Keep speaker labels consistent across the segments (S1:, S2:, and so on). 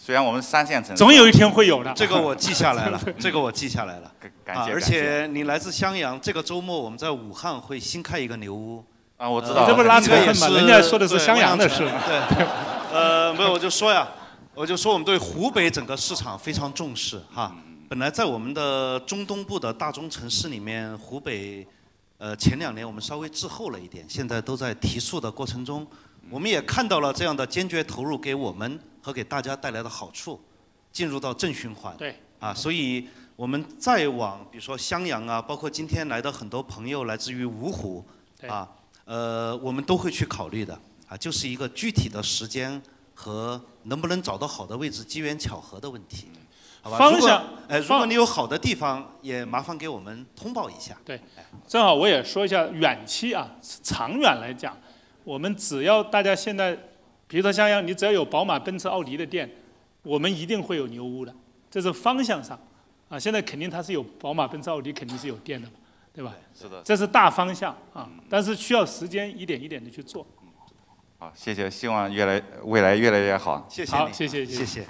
S1: 虽然我们3线城市，
S2: 总有一天会有的。
S3: 这个我记下来了，这个我记下来了。
S1: 感谢。
S3: 而且你来自襄阳，这个周末我们在武汉会新开一个牛屋。
S1: 啊，我知道。
S2: 这不拉仇恨吗？人家说的是襄阳的事。
S3: 对。没有，我就说我们对湖北整个市场非常重视哈。本来在我们的中东部的大中城市里面，湖北，前2年我们稍微滞后了一点，现在都在提速的过程中。我们也看到了这样的坚决投入给我们和给大家带来的好处，进入到正循环。
S2: 对。
S3: 所以我们再往比如说襄阳啊，包括今天来的很多朋友来自于芜湖，我们都会去考虑的就是一个具体的时间和能不能找到好的位置，机缘巧合的问题。好吧，
S2: 方向，
S3: 如果你有好的地方，也麻烦给我们通报一下。
S2: 对，正好我也说一下远期长远来讲，我们只要大家现在，比如说襄阳，你只要有宝马、奔驰、奥迪的店，我们一定会有牛屋的，这是方向上。现在肯定它是有宝马、奔驰、奥迪，肯定是有店的嘛，对吧？
S1: 是的。
S2: 这是大方向但是需要时间一点一点的去做。
S1: 好，谢谢，希望未来越来越好。
S3: 谢谢你。
S2: 好，谢谢。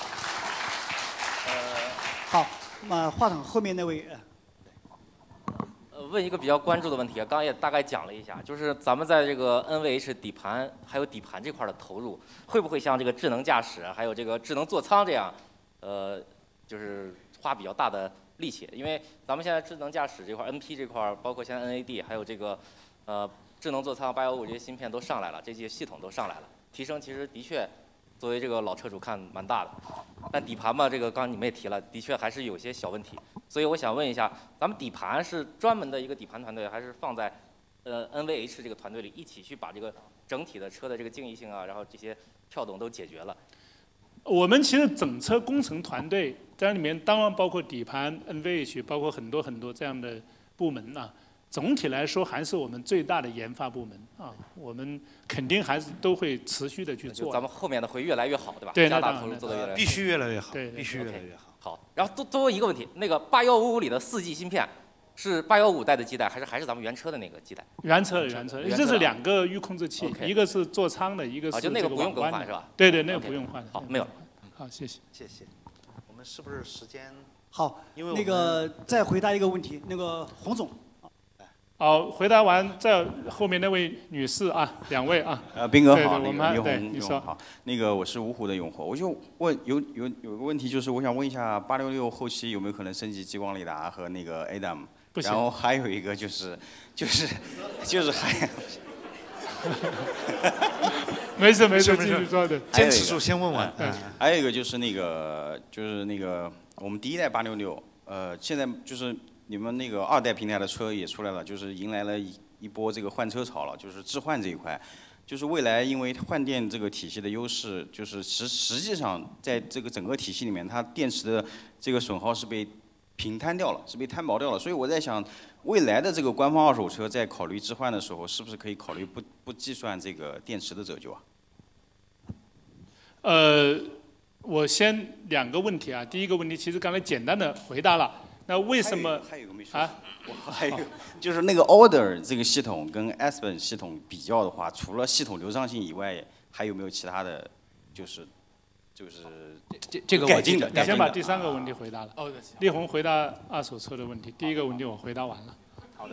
S4: 好，那话筒后面那位。
S5: 问一个比较关注的问题，刚刚也大概讲了一下，就是咱们在这个 NVH 底盘还有底盘这块的投入，会不会像这个智能驾驶还有这个智能座舱这样，就是花比较大的力气？因为咱们现在智能驾驶这块 NP 这块，包括现在 NAD 还有这个智能座舱815这些芯片都上来了，这些系统都上来了，提升其实的确作为这个老车主看蛮大的。但底盘嘛，这个刚刚你们也提了，的确还是有些小问题。所以我想问一下，咱们底盘是专门的一个底盘团队，还是放在NVH 这个团队里一起去把这个整体的车的这个静谧性然后这些跳动都解决了？
S2: 我们其实整车工程团队在里面，当然包括底盘、NVH， 包括很多这样的部门总体来说还是我们最大的研发部门我们肯定还是都会持续的去做。
S5: 咱们后面的会越来越好，对吧？
S2: 对，
S5: 加大投入做得越来越好。
S3: 必须越来越好。
S2: 对，
S3: 必须越来越好。
S5: 好，然后多问一个问题，那个8155里的4G 芯片是815代的基带，还是咱们原车的那个基带？原车，
S2: 这是2个预控制器，一个是座舱的，一个是
S5: 就那个不用更换
S2: 是
S5: 吧？
S2: 对，那个不用换。
S5: 好，没有。
S2: 好，谢谢。
S3: 谢谢。我们是不是时间？
S4: 好，那个再回答一个问题，那个洪总。
S2: 好，回答完这后面那位女士2位
S6: 斌哥好，
S2: 我们
S6: 你说好。那个我是芜湖的用户，我就问有个问题，就是我想问一下866后期有没有可能升级激光雷达和那个 ADAM？
S2: 不行。
S6: 然后还有一个就是还。
S2: 没事，继续说的。
S3: 坚持住，先问完。
S6: 还有一个就是那个我们第1代866，现在就是你们那个2代平台的车也出来了，就是迎来了一波这个换车潮了，就是置换这一块。就是未来因为换电这个体系的优势，就是实际上在这个整个体系里面，它电池的这个损耗是被平摊掉了，是被摊薄掉了。所以我在想，未来的这个官方二手车在考虑置换的时候，是不是可以考虑不计算这个电池的折旧啊？
S2: 我先2个问题第一个问题其实刚才简单的回答了。那为什么？
S6: 还有一个没说。还有就是那个 Order 这个系统跟 Aspen 系统比较的话，除了系统流畅性以外，还有没有其他的，就是
S7: 这个
S6: 改进的？
S2: 你先把第3个问题回答了。力宏回答二手车的问题，第1个问题我回答完了。
S7: 好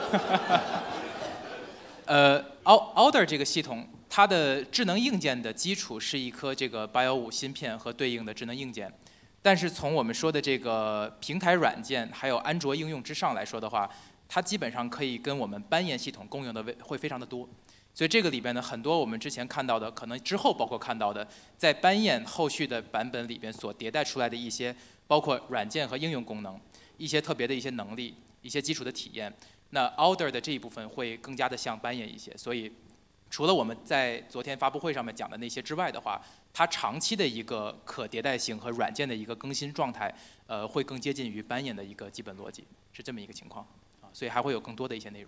S7: 的。Order 这个系统，它的智能硬件的基础是一颗这个815芯片和对应的智能硬件。但是从我们说的这个平台软件还有安卓应用之上来说的话，它基本上可以跟我们斑彦系统共用的会非常的多。所以这个里边呢，很多我们之前看到的，可能之后包括看到的，在斑彦后续的版本里边所迭代出来的一些，包括软件和应用功能，一些特别的一些能力，一些基础的体验，那 Order 的这一部分会更加的像斑彦一些。所以除了我们在昨天发布会上面讲的那些之外的话，它长期的一个可迭代性和软件的一个更新状态，会更接近于斑彦的一个基本逻辑，是这么一个情况所以还会有更多的一些内容。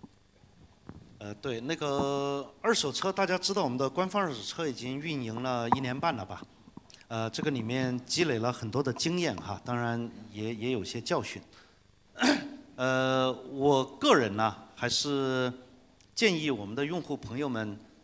S3: 对，那个二手车，大家知道我们的官方二手车已经运营了1年半了吧？这个里面积累了很多的经验当然也有些教训。我个人呢，还是建议我们的用户朋友们，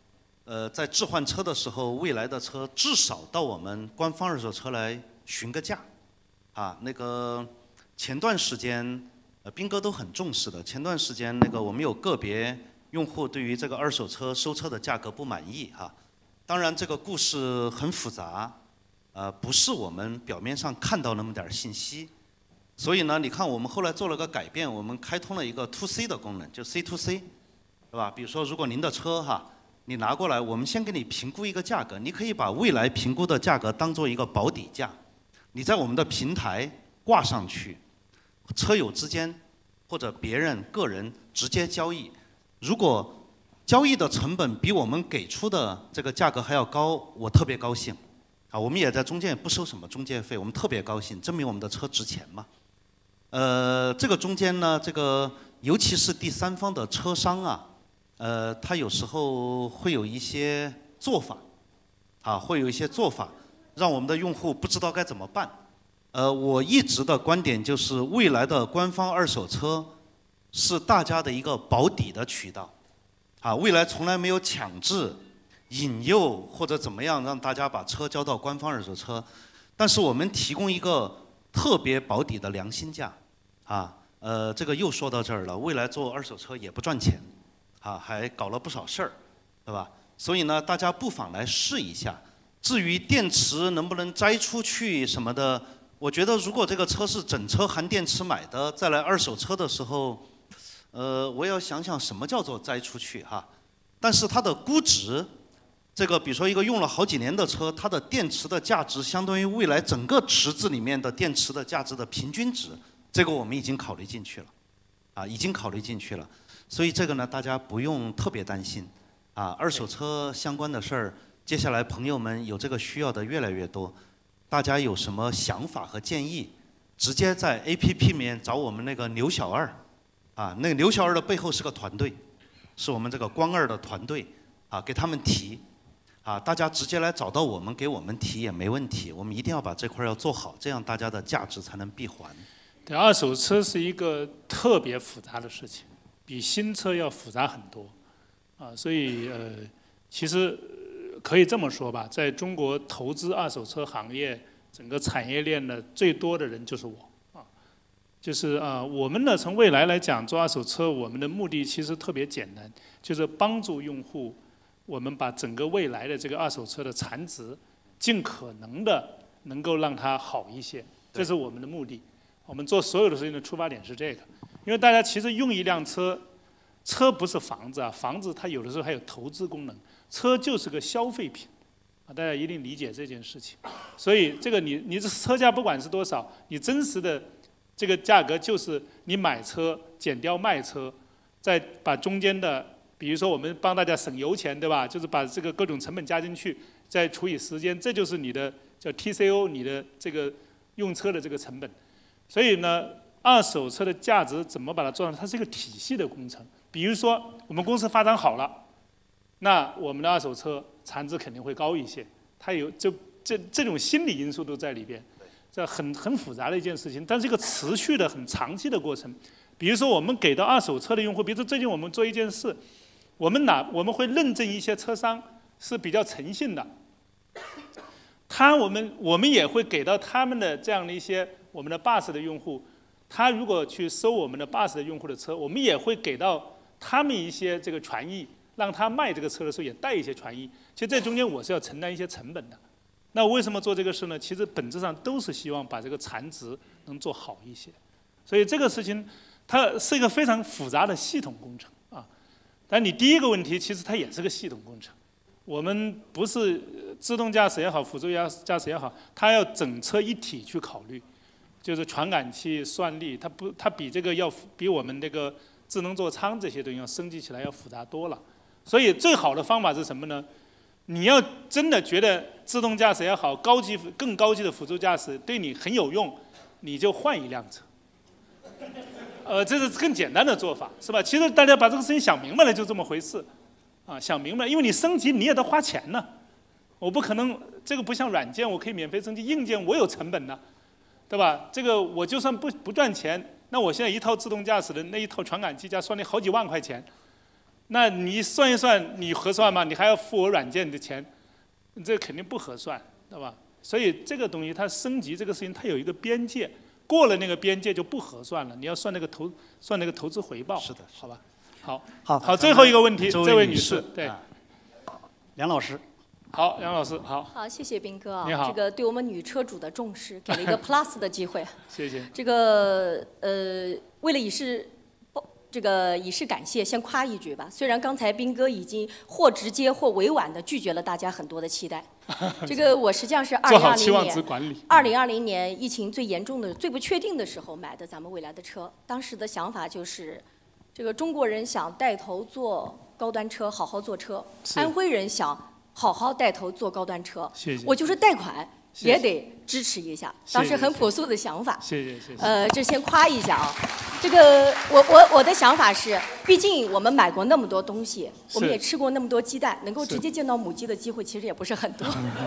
S3: 在置换车的时候，未来的车至少到我们官方二手车来询个价，啊，那个前段时间，斌哥都很重视的。前段时间那个我们有个别用户对于这个二手车收车的价格不满意哈，当然这个故事很复杂，不是我们表面上看到那么点信息，所以呢，你看我们后来做了个改变，我们开通了一个 to C 的功能，就 C to C， 对吧？比如说如果您的车哈。你拿过来，我们先给你评估一个价格，你可以把未来评估的价格当做一个保底价，你在我们的平台挂上去，车友之间或者别人个人直接交易。如果交易的成本比我们给出的这个价格还要高，我特别高兴。啊，我们也在中间也不收什么中介费，我们特别高兴，证明我们的车值钱嘛。这个中间呢，这个尤其是第三方的车商啊。他有时候会有一些做法，会有一些做法，让我们的用户不知道该怎么办。我一直的观点就是，未来的官方二手车是大家的一个保底的渠道，未来从来没有强制、引诱或者怎么样让大家把车交到官方二手车，但是我们提供一个特别保底的良心价，这个又说到这儿了，未来做二手车也不赚钱。还搞了不少事儿，对吧？所以呢，大家不妨来试一下。至于电池能不能摘出去什么的，我觉得如果这个车是整车含电池买的，再来二手车的时候，我要想想什么叫做摘出去哈。但是它的估值，这个比如说一个用了好几年的车，它的电池的价值相当于未来整个池子里面的电池的价值的平均值，这个我们已经考虑进去了，已经考虑进去了。所以这个呢，大家不用特别担心，二手车相关的事儿，接下来朋友们有这个需要的越来越多，大家有什么想法和建议，直接在 APP 里面找我们那个刘小二，那个刘小二的背后是个团队，是我们这个光二的团队，给他们提，大家直接来找到我们，给我们提也没问题，我们一定要把这块要做好，这样大家的价值才能闭环。
S2: 对，二手车是一个特别复杂的事情。比新车要复杂很多，所以其实可以这么说吧，在中国投资二手车行业整个产业链的最多的人就是我，就是我们呢从未来来讲做二手车，我们的目的其实特别简单，就是帮助用户，我们把整个未来的这个二手车的残值，尽可能的能够让它好一些，这是我们的目的。我们做所有的事情的出发点是这个。因为大家其实用一辆车，车不是房子房子它有的时候还有投资功能，车就是个消费品，大家一定理解这件事情。所以这个你这车价不管是多少，你真实的这个价格就是你买车减掉卖车，再把中间的，比如说我们帮大家省油钱，对吧？就是把这个各种成本加进去，再除以时间，这就是你的叫 TCO， 你的这个用车的这个成本。所以呢。二手车的价值怎么把它做上？它是一个体系的工程。比如说，我们公司发展好了，那我们的二手车残值肯定会高一些。它有这种心理因素都在里边，这很复杂的一件事情，但是一个持续的、很长期的过程。比如说，我们给到二手车的用户，比如说最近我们做一件事，我们会认证一些车商是比较诚信的，我们也会给到他们的这样的一些我们的 bus 的用户。他如果去收我们的 bus 的用户的车，我们也会给到他们一些这个权益，让他卖这个车的时候也带一些权益。其实这中间我是要承担一些成本的。那为什么做这个事呢？其实本质上都是希望把这个残值能做好一些。所以这个事情它是一个非常复杂的系统工程但你第一个问题其实它也是个系统工程。我们不是自动驾驶也好，辅助驾驶也好，它要整车一体去考虑。就是传感器、算力，它比这个要比我们这个智能座舱这些东西要升级起来要复杂多了。所以最好的方法是什么呢？你要真的觉得自动驾驶也好，更高级的辅助驾驶对你很有用，你就换一辆车。这是更简单的做法，是吧？其实大家把这个事情想明白了，就这么回事想明白，因为你升级你也得花钱呢。我不可能，这个不像软件，我可以免费升级，硬件我有成本呢。对吧？这个我就算不赚钱，那我现在一套自动驾驶的那一套传感器加算力好几万块钱， 那你算一算，你合算吗？你还要付我软件的钱，这肯定不合算，对吧？所以这个东西它升级这个事情，它有一个边界，过了那个边界就不合算了。你要算那个投资回报。
S3: 是的，
S2: 好吧。好，
S4: 好，
S2: 最后一个问题，这位女
S3: 士
S2: 士，对，
S4: 梁老师。
S2: 好，梁老师，好。
S8: 好，谢谢斌哥啊，
S2: 你好，
S8: 这个对我们女车主的重视，给了一个 plus 的机会。
S2: 谢谢。
S8: 这个为了以示感谢，先夸一句吧。虽然刚才斌哥已经或直接或委婉地拒绝了大家很多的期待，这个我实际上是2020年疫情最严重的、最不确定的时候买的咱们蔚来的车。当时的想法就是，这个中国人想带头做高端车，好好做车；安徽人想好好带头做高端车。
S2: 谢谢。
S8: 我就是贷款也得支持一下，当时很朴素的想法。
S2: 谢谢。
S8: 这先夸一下啊。这个我的想法是，毕竟我们买过那么多东西，我们也吃过那么多鸡蛋，能够直接见到母鸡的机会其实也不是很多。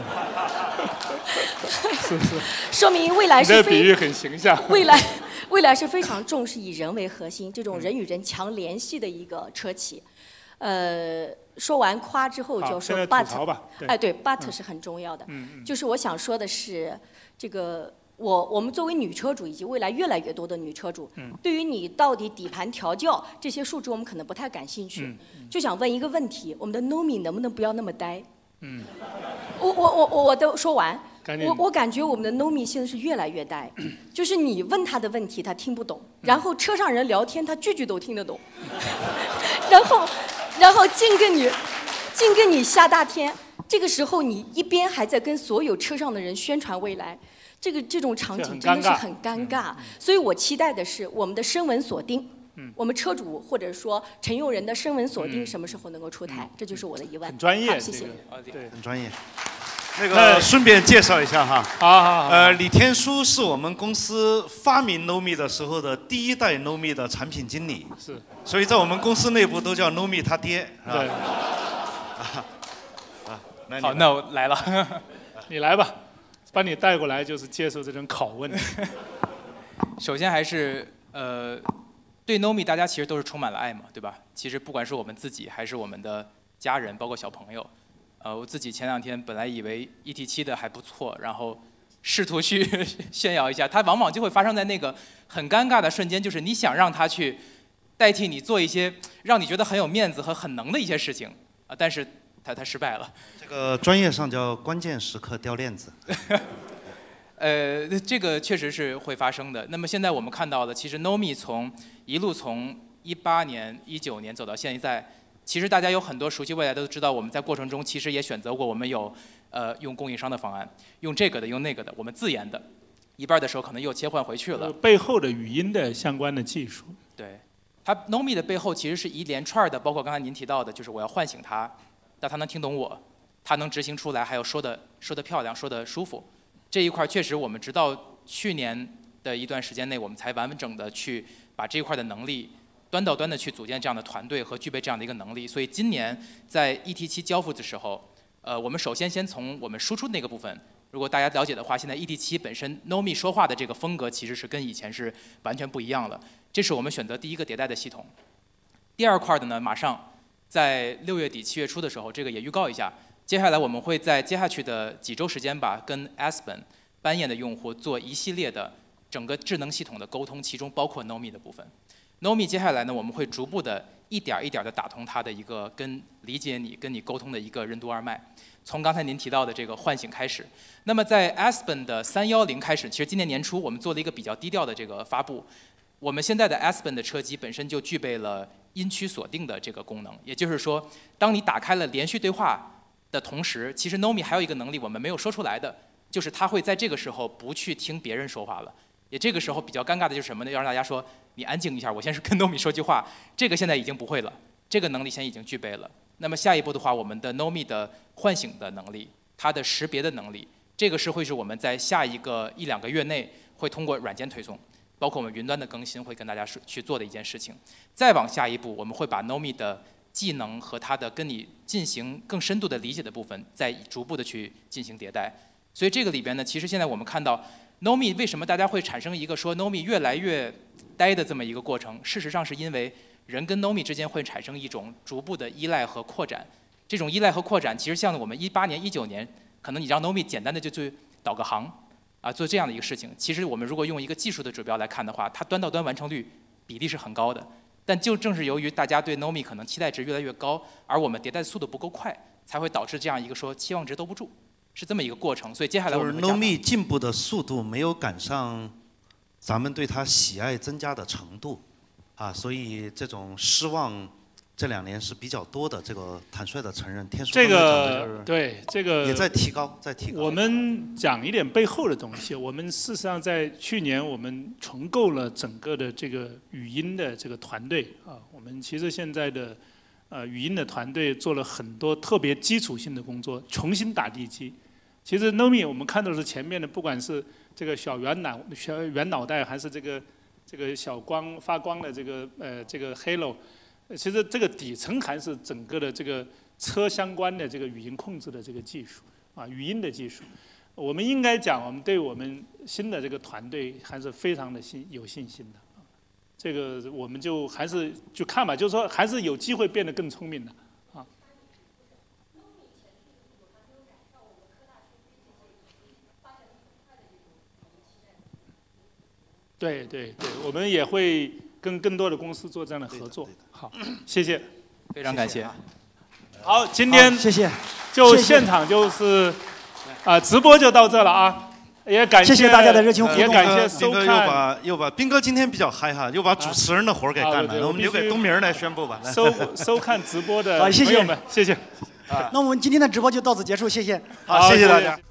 S8: 说明未来是
S2: 你的比喻很形象。
S8: 未来是非常重视以人为核心，这种人与人强联系的一个车企。说完夸之后就说 but， 哎对 but 是很重要的。就是我想说的是，这个我们作为女车主以及未来越来越多的女车主，对于你到底底盘调教这些数值我们可能不太感兴趣，就想问一个问题：我们的 NOMI 能不能不要那么呆？我都说完。我感觉我们的 NOMI 现在是越来越呆，就是你问他的问题他听不懂，然后车上人聊天他句句都听得懂，然后净跟你瞎大天。这个时候你一边还在跟所有车上的人宣传未来，这种场景真的是很尴尬。所以我期待的是我们的声纹锁定，我们车主或者说乘用人的声纹锁定什么时候能够出台？这就是我的疑问。
S2: 很专业，
S8: 谢谢。
S2: 对，
S3: 很专业。那个顺便介绍一下哈，
S2: 好。
S3: 李天书是我们公司发明 NOMI 的时候的第一代 NOMI 的产品经理，
S2: 是，
S3: 所以在我们公司内部都叫 NOMI 他爹，是吧？
S2: 对。
S3: 好，
S7: 那我来了，
S2: 你来吧，把你带过来就是接受这种拷问。
S7: 首先还是对 NOMI 大家其实都是充满了爱嘛，对吧？其实不管是我们自己还是我们的家人，包括小朋友。我自己前2天本来以为 ET7的还不错，然后试图去炫耀一下，它往往就会发生在那个很尴尬的瞬间，就是你想让它去代替你做一些让你觉得很有面子和很能的一些事情啊，但是它失败了。
S3: 这个专业上叫关键时刻掉链子。
S7: 这个确实是会发生的。那么现在我们看到了，其实 NOMI 一路从18年、19年走到现在。其实大家有很多熟悉未来都知道，我们在过程中其实也选择过，我们有用供应商的方案，用这个的，用那个的，我们自研的，一半的时候可能又切换回去了。
S2: 背后的语音的相关的技术。
S7: 对，它 NOMI 的背后其实是一连串的，包括刚才您提到的，就是我要唤醒它，让它能听懂我，它能执行出来，还有说的漂亮，说的舒服。这一块确实我们直到去年的一段时间内，我们才完整的去把这一块的能力。端到端的去组建这样的团队和具备这样的一个能力，所以今年在 ET7 交付的时候，我们首先从我们输出那个部分，如果大家了解的话，现在 ET7 本身 NOMI 说话的这个风格其实是跟以前是完全不一样了，这是我们选择第一个迭代的系统。第二块的呢，马上在6月底7月初的时候，这个也预告一下，接下来我们会在接下去的几周时间吧，跟 Aspen 斑燕的用户做一系列的整个智能系统的沟通，其中包括 NOMI 的部分。NOMI 接下来呢，我们会逐步的一点一点的打通它的一个跟理解你、跟你沟通的一个任督二脉。从刚才您提到的这个唤醒开始，那么在 Aspen 的310开始，其实今年年初我们做了一个比较低调的这个发布。我们现在的 Aspen 的车机本身就具备了音区锁定的这个功能，也就是说，当你打开了连续对话的同时，其实 NOMI 还有一个能力我们没有说出来的，就是它会在这个时候不去听别人说话了。也这个时候比较尴尬的就是什么呢？要让大家说你安静一下，我先是跟 NOMI 说句话。这个现在已经不会了，这个能力现在已经具备了。那么下一步的话，我们的 NOMI 的唤醒的能力，它的识别的能力，这个会是我们在下一个1-2个月内会通过软件推送，包括我们云端的更新会跟大家去做的一件事情。再往下一步，我们会把 NOMI 的技能和它的跟你进行更深度的理解的部分，再逐步的去进行迭代。所以这个里边呢，其实现在我们看到。NOMI 为什么大家会产生一个说 NOMI 越来越呆的这么一个过程？事实上是因为人跟 Nomi 之间会产生一种逐步的依赖和扩展。这种依赖和扩展，其实像我们18年、19年，可能你让 Nomi 简单的就去导个航，做这样的一个事情。其实我们如果用一个技术的指标来看的话，它端到端完成率比例是很高的。但就正是由于大家对 Nomi 可能期待值越来越高，而我们迭代速度不够快，才会导致这样一个说期望值兜不住，是这么一个过程。所以接下来我们
S3: 就是 Nomi 进步的速度没有赶上咱们对它喜爱增加的程度，所以这种失望这2年是比较多的。这个坦率的承认，天书
S2: 这
S3: 刚才讲的就是
S2: 个对这个
S3: 也在提高，在提高。
S2: 我们讲一点背后的东西。我们事实上在去年我们重构了整个的这个语音的这个团队我们其实现在的语音的团队做了很多特别基础性的工作，重新打地基。其实 Nomi 我们看到的是前面的，不管是这个小圆脑袋，还是这个小光发光的这个 Halo。其实这个底层还是整个的这个车相关的这个语音控制的这个技术语音的技术。我们应该讲，我们对我们新的这个团队还是非常的有信心的。这个我们就还是就看吧，就是说还是有机会变得更聪明的对，我们也会跟更多的公司做这样的合作。好，谢谢，
S7: 非常感谢。
S2: 好，今天
S4: 谢谢，
S2: 就现场就是直播就到这了啊，也感
S4: 谢大家的热情互动，
S2: 也感谢收看。
S3: 又把斌哥今天比较嗨哈，又把主持人的活儿给干了。我们留给东明来宣布吧。
S2: 收看直播的朋友们，谢谢。
S4: 那我们今天的直播就到此结束，谢谢。
S3: 好，谢谢大家。